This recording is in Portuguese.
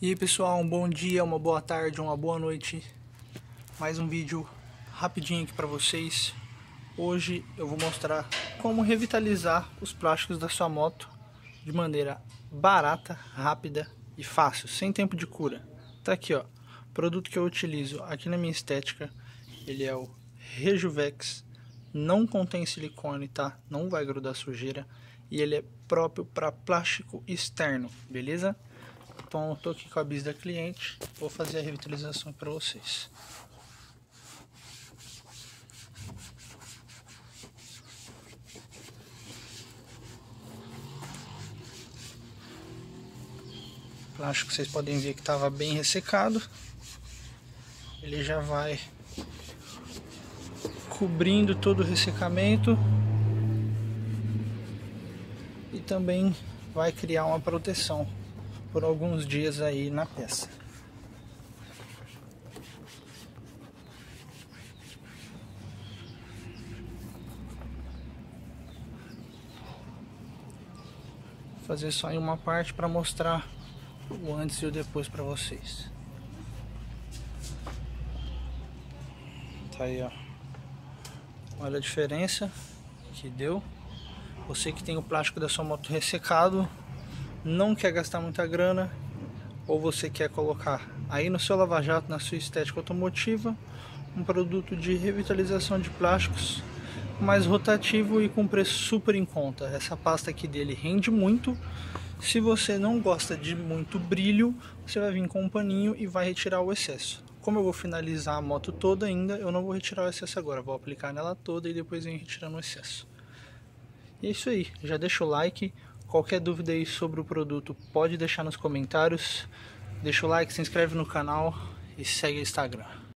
E aí pessoal, um bom dia, uma boa tarde, uma boa noite. Mais um vídeo rapidinho aqui para vocês. Hoje eu vou mostrar como revitalizar os plásticos da sua moto de maneira barata, rápida e fácil, sem tempo de cura. Tá aqui ó, o produto que eu utilizo aqui na minha estética, ele é o Rejuvex. Não contém silicone, tá? Não vai grudar sujeira e ele é próprio para plástico externo, beleza? Então eu tô aqui com a bis da cliente, vou fazer a revitalização para vocês. O plástico vocês podem ver que estava bem ressecado. Ele já vai cobrindo todo o ressecamento e também vai criar uma proteção por alguns dias aí na peça. Vou fazer só em uma parte para mostrar o antes e o depois para vocês. Tá aí ó, olha a diferença que deu. Você que tem o plástico da sua moto ressecado, não quer gastar muita grana, ou você quer colocar aí no seu lava-jato, na sua estética automotiva, um produto de revitalização de plásticos mais rotativo e com preço super em conta. Essa pasta aqui dele rende muito. Se você não gosta de muito brilho, você vai vir com um paninho e vai retirar o excesso. Como eu vou finalizar a moto toda ainda, eu não vou retirar o excesso agora, vou aplicar nela toda e depois venho retirando o excesso. E é isso aí, já deixa o like. Qualquer dúvida aí sobre o produto pode deixar nos comentários. Deixa o like, se inscreve no canal e segue o Instagram.